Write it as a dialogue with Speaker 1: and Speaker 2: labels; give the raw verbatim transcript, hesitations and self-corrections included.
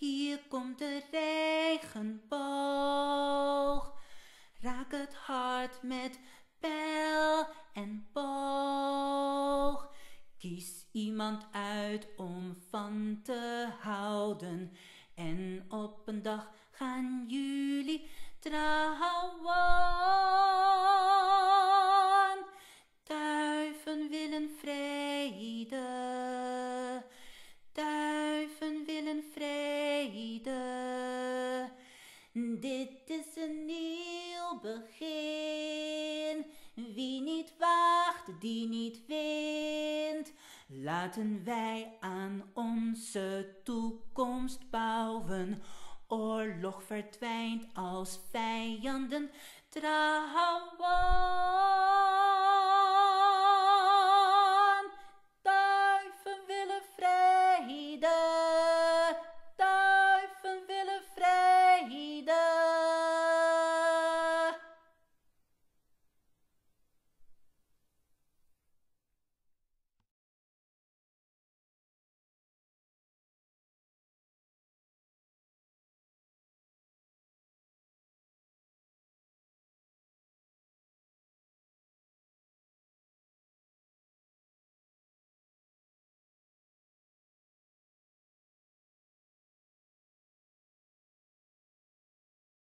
Speaker 1: hier komt de regenboog. Raak het hart met pijl en boog. Kies iemand uit om van te houden. En op een dag gaan jullie trouwen. Duiven willen vrede. Duiven willen vrede. Dit is een nieuw begin. Wie niet waagt, die niet wint. Laten wij aan onze toekomst bouwen. Oorlog verdwijnt als vijanden trouwen.